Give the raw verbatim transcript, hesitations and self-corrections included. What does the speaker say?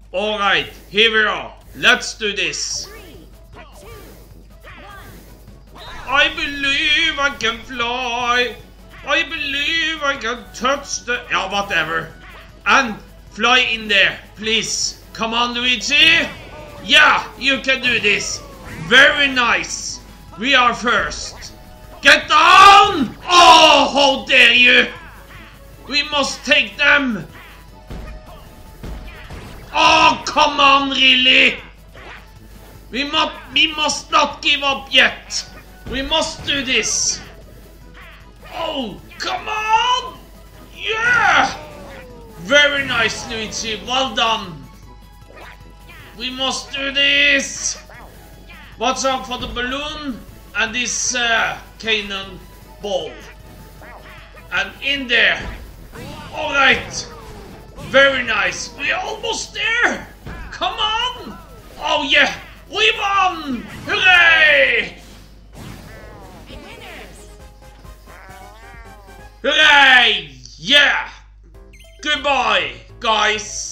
Alright, here we are. Let's do this. I believe I can fly. I believe I can touch the... Yeah, whatever. And fly in there, please. Come on, Luigi. Yeah, you can do this. Very nice. We are first. Get down! Oh, how dare you! We must take them. Oh, come on, really? We must, we must not give up yet. We must do this. Oh, come on! Yeah! Very nice, Luigi. Well done. We must do this. Watch out for the balloon and this uh, cannon ball. And in there. Alright. Very nice. We're almost there. Come on. Oh, yeah. We won. Hooray! Hooray! Yeah! Goodbye, guys!